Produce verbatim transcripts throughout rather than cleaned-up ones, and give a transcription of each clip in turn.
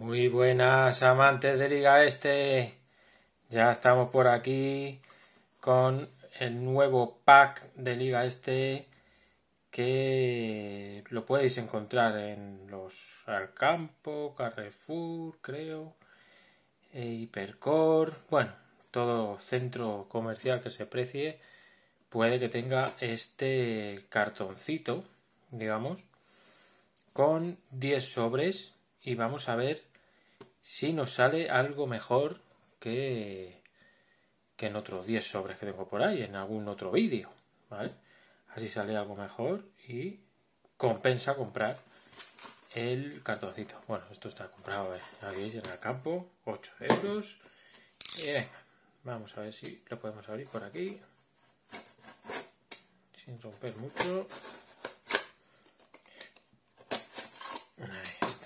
Muy buenas, amantes de Liga Este. Ya estamos por aquí con el nuevo pack de Liga Este que lo podéis encontrar en los Alcampo, Carrefour, creo, e Hipercor. Bueno, todo centro comercial que se precie puede que tenga este cartoncito, digamos, con diez sobres. Y vamos a ver si nos sale algo mejor que, que en otros diez sobres que tengo por ahí, en algún otro vídeo, ¿vale? Así sale algo mejor y compensa comprar el cartoncito. Bueno, esto está comprado, ¿eh? Aquí veis, en el campo, ocho euros. Y venga, vamos a ver si lo podemos abrir por aquí, sin romper mucho. Ahí está.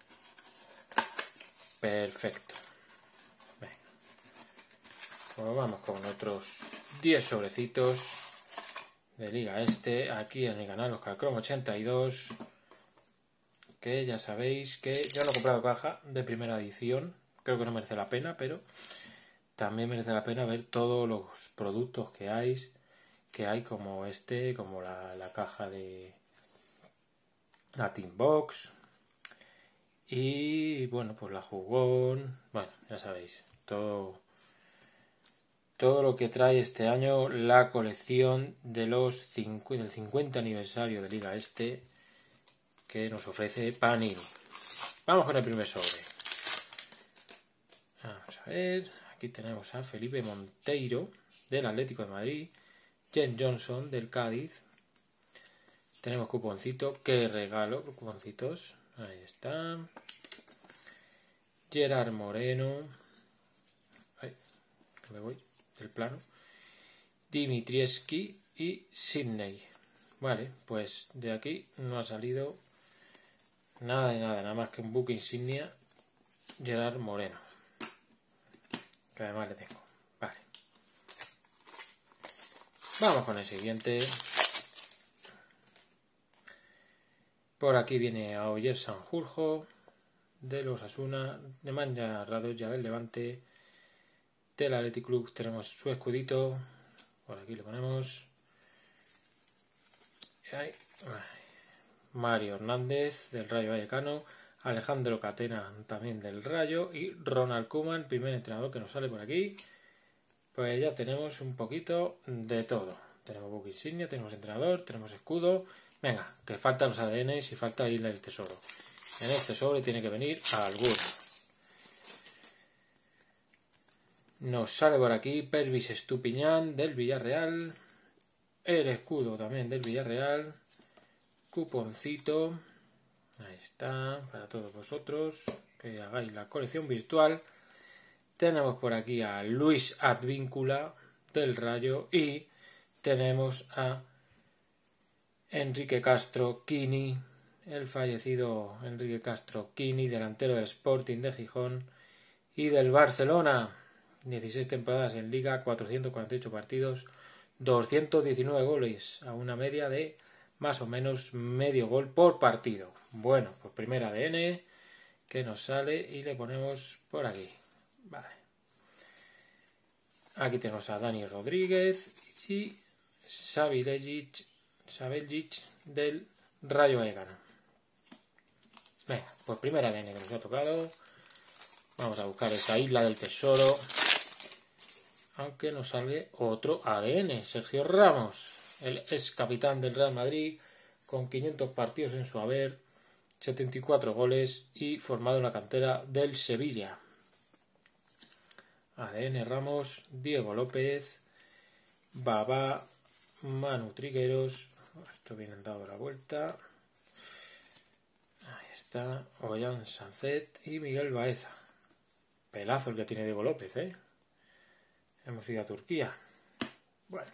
Perfecto. Venga. Pues vamos con otros diez sobrecitos de Liga Este, aquí en mi canal Oscar Chrome ochenta y dos, que ya sabéis que yo no he comprado caja de primera edición, creo que no merece la pena, pero también merece la pena ver todos los productos que hay, que hay como este, como la, la caja de la Team Box y bueno, pues la jugón, bueno, ya sabéis, todo todo lo que trae este año la colección de los cinco, del cincuenta aniversario de Liga Este que nos ofrece Panini. Vamos con el primer sobre. Vamos a ver, aquí tenemos a Felipe Monteiro del Atlético de Madrid, Jen Johnson del Cádiz. Tenemos cuponcito, qué regalo, cuponcitos, ahí está. Gerard Moreno, ay, que me voy del plano. Dimitrievski y Sidney. Vale, pues de aquí no ha salido nada de nada, nada más que un buque insignia Gerard Moreno, que además le tengo. Vale, vamos con el siguiente. Por aquí viene a Oyer Sanjurjo de los Asuna, de Manja Radoya del Levante, del Athletic Club. Tenemos su escudito, por aquí lo ponemos. Ahí. Mario Hernández del Rayo Vallecano, Alejandro Catena también del Rayo y Ronald Koeman, primer entrenador que nos sale por aquí. Pues ya tenemos un poquito de todo. Tenemos book insignia, tenemos entrenador, tenemos escudo. Venga, que faltan los A D Ns y falta Isla del Tesoro. En este sobre tiene que venir alguno. Nos sale por aquí Pervis Estupiñán del Villarreal, el escudo también del Villarreal, cuponcito, ahí está, para todos vosotros que hagáis la colección virtual. Tenemos por aquí a Luis Advíncula del Rayo y tenemos a Enrique Castro Quini, el fallecido Enrique Castro Quini, delantero del Sporting de Gijón y del Barcelona. dieciséis temporadas en Liga, cuatrocientos cuarenta y ocho partidos, doscientos diecinueve goles, a una media de más o menos medio gol por partido. Bueno, pues primer A D N que nos sale y le ponemos por aquí. Vale. Aquí tenemos a Dani Rodríguez y Saviljic, Saviljic del Rayo Vallecano. Venga, pues primer A D N que nos ha tocado. Vamos a buscar esa Isla del Tesoro. Aunque nos salga otro A D N, Sergio Ramos, el ex capitán del Real Madrid, con quinientos partidos en su haber, setenta y cuatro goles y formado en la cantera del Sevilla. A D N Ramos, Diego López, Babá, Manu Trigueros, esto viene dado la vuelta, ahí está, Ollán Sancet y Miguel Baeza. Pelazo el que tiene Diego López, ¿eh? Hemos ido a Turquía. Bueno,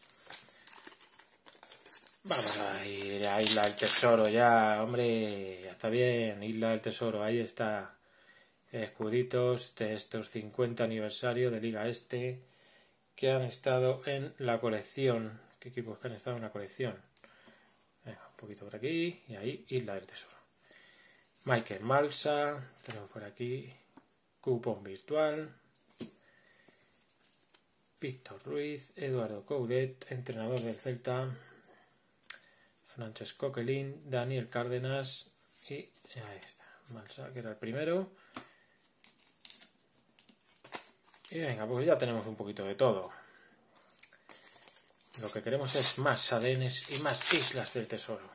vamos a ir a Isla del Tesoro ya, hombre, ya está bien, Isla del Tesoro, ahí está. Escuditos de estos cincuenta aniversario de Liga Este que han estado en la colección. ¿Qué equipos que han estado en la colección? Venga, un poquito por aquí y ahí Isla del Tesoro. Michael Malsa, tenemos por aquí cupón virtual. Víctor Ruiz, Eduardo Coudet, entrenador del Celta. Francesc Coquelin, Daniel Cárdenas y ahí está, Malsa, que era el primero. Y venga, pues ya tenemos un poquito de todo. Lo que queremos es más A D Ns y más islas del tesoro.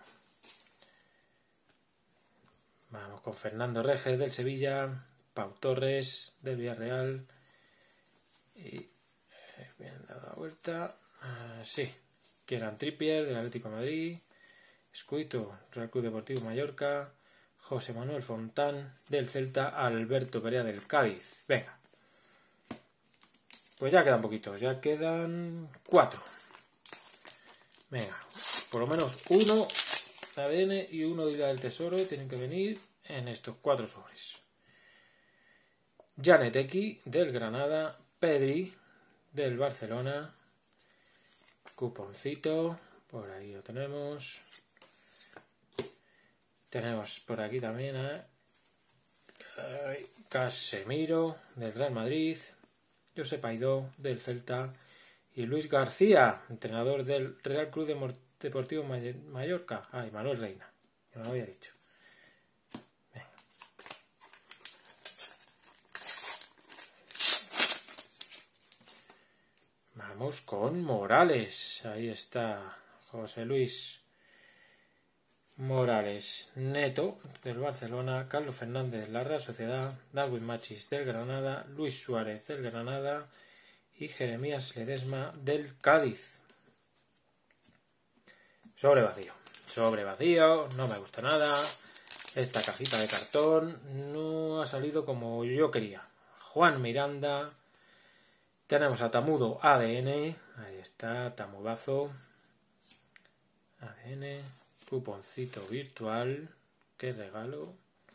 Vamos con Fernando Regis del Sevilla, Pau Torres del Villarreal y eh, bien dado la vuelta. Uh, sí, Kieran Trippier del Atlético de Madrid, Escuito, Real Club Deportivo Mallorca, José Manuel Fontán del Celta, Alberto Perea del Cádiz. Venga. Pues ya quedan poquitos, ya quedan cuatro. Venga, por lo menos uno A D N y uno de Isla del Tesoro tienen que venir en estos cuatro sobres. Janet X del Granada, Pedri del Barcelona, cuponcito, por ahí lo tenemos. Tenemos por aquí también a Casemiro del Real Madrid, Josep Aidó del Celta y Luis García, entrenador del Real Club Deportivo Mallorca. Ay, Manuel Reina, que no lo había dicho. Venga. Vamos con Morales. Ahí está José Luis Morales Neto del Barcelona, Carlos Fernández de la Real Sociedad, Darwin Machis del Granada, Luis Suárez del Granada y Jeremías Ledesma del Cádiz. Sobre vacío, sobre vacío, no me gusta nada. Esta cajita de cartón no ha salido como yo quería. Juan Miranda. Tenemos a Tamudo A D N. Ahí está, Tamudazo. A D N. Cuponcito virtual. Qué regalo.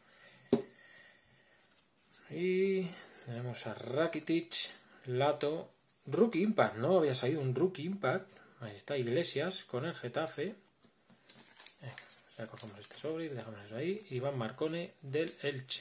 Y tenemos a Rakitic, Lato. Rookie Impact. No había salido un Rookie Impact. Ahí está Iglesias con el Getafe. Eh, o sea, cogemos este sobre y dejamos eso ahí. Iván Marcone del Elche.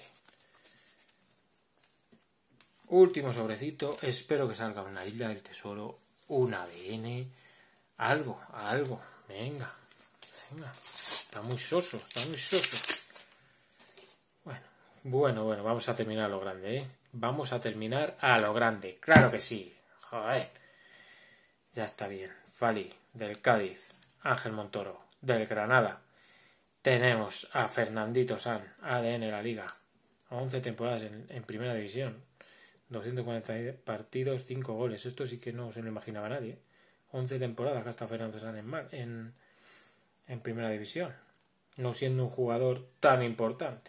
Último sobrecito. Espero que salga una Isla del Tesoro. Un A D N. Algo, algo. Venga. Venga. Está muy soso. Está muy soso. Bueno, bueno, bueno. Vamos a terminar a lo grande, ¿eh? Vamos a terminar a lo grande. Claro que sí. Joder. Ya está bien. Fali del Cádiz, Ángel Montoro del Granada. Tenemos a Fernandito San, A D N de la Liga, once temporadas en, en Primera División, doscientos cuarenta partidos, cinco goles. Esto sí que no se lo imaginaba nadie. once temporadas que ha estado Fernando San en, en, en Primera División, no siendo un jugador tan importante.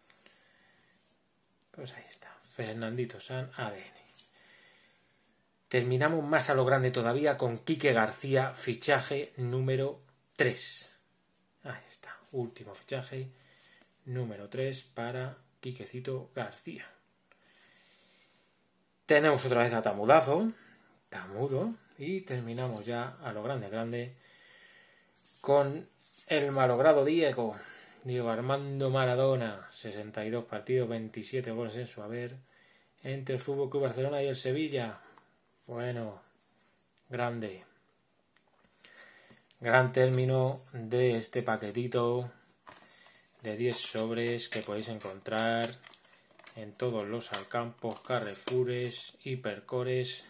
Pues ahí está, Fernandito San, A D N. Terminamos más a lo grande todavía con Quique García, fichaje número tres. Ahí está, último fichaje número tres para Quiquecito García. Tenemos otra vez a Tamudazo, Tamudo, y terminamos ya a lo grande, grande con el malogrado Diego, Diego Armando Maradona, sesenta y dos partidos, veintisiete goles en su haber, entre el F C Barcelona y el Sevilla. Bueno, grande. Gran término de este paquetito de diez sobres que podéis encontrar en todos los Alcampos, Carrefoures, Hipercores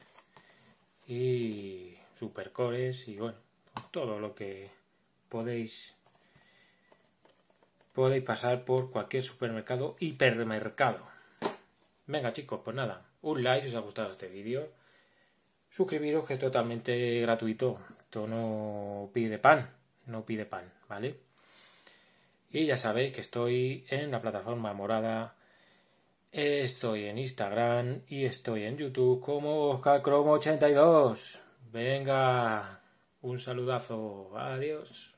y Supercores y bueno, todo lo que podéis podéis pasar por cualquier supermercado, hipermercado. Venga chicos, pues nada, un like si os ha gustado este vídeo. Suscribiros, que es totalmente gratuito. Esto no pide pan. No pide pan, ¿vale? Y ya sabéis que estoy en la plataforma morada. Estoy en Instagram y estoy en YouTube como Oscar Cromo ochenta y dos. Venga, un saludazo. Adiós.